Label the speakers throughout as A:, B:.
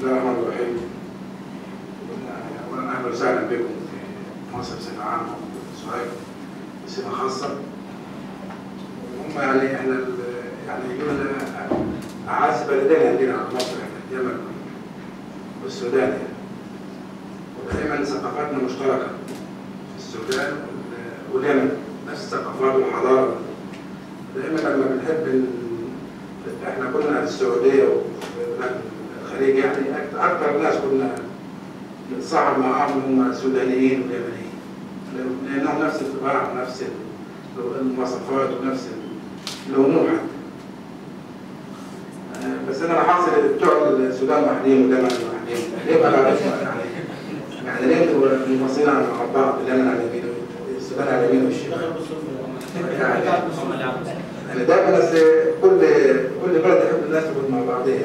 A: الله الرحمن الرحيم. اولا اهلا وسهلا بكم في مصر بصفه عامه وفي سوهاج بصفه خاصه. هم يعني احنا يعني يقولوا اعز بلدين عندنا على مصر، يعني اليمن والسودان يعني. ودائما ثقافتنا مشتركه في السودان واليمن، نفس الثقافات والحضاره. دائما لما بنحب احنا كنا السعوديه والخليج يعني اكثر ناس كنا نتصاحب معاهم هم السودانيين واليمنيين، لانهم نفس الطباع ونفس المواصفات ونفس الهموم حتى. بس انا لاحظت بتوع السودان وحدين واليمن وحدين، ليه بقى يعني ليه انتوا منفصلين عن بعض؟ اليمن على اليمين والسودان على اليمين والشمال. يعني دايما بس كل بلد يحب الناس تكون مع بعضها.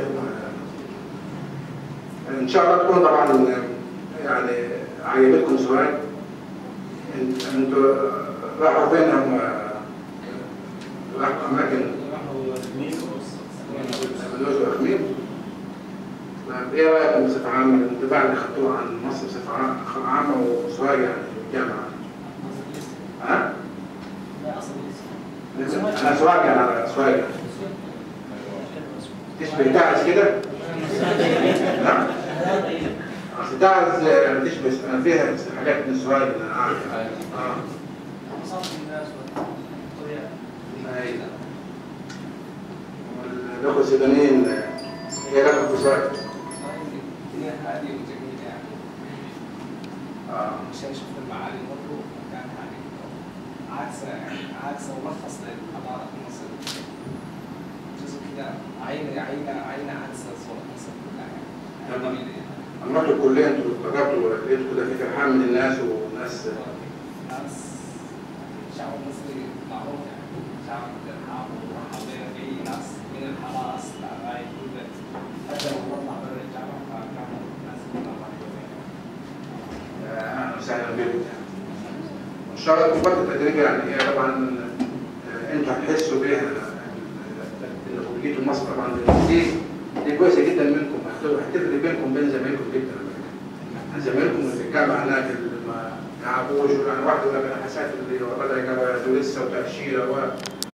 A: ان شاء الله تكون طبعا يعني عجبتكم سوهاج. انتوا راحوا فين؟ هم راحوا اماكن بلوز واخميم. ايه رايكم بصفه عامه الانطباع اللي خدتوه عن مصر بصفه عامه وسوهاج يعني في الجامعه؟ ها؟ انا سوهاج يعني على سوهاج تشبه تعز كده؟ نعم؟ اصل تعز تشبه فيها حاجات من سوهاج اللي انا عارفها. الاخوه السودانيين ايه رايكم في سوهاج؟
B: هي هاديه وجميله يعني. عشان شفت المعالم برضه مكان هادي عكس ملخص للحضاره في مصر. جزء كده عين عكس صوره مصر كلها يعني.
A: لما رحتوا الكليه انتوا اتفرجتوا لقيتوا كده في فرحان من الناس وناس
B: الشعب المصري معروف يعني شعب ترحاب وحبينا فيه ناس من الحماس لغايه كل حتى لو نطلع برا الجامعه فكانوا الناس كلها مرحبين.
A: اهلا وسهلا بكم. ان شاء الله تكون فتره تدريبيه يعني طبعا انتوا هتحسوا بيها انكم جيتوا مصر طبعا. دي كويسه جدا منكم، هتفرق بينكم وبين زمايلكم جدا. زمايلكم اللي في الجامعه هناك اللي ما يعرفوش، يعني واحد يقول لك انا حسيت اللي ورا ده جاب لسه وتاشيره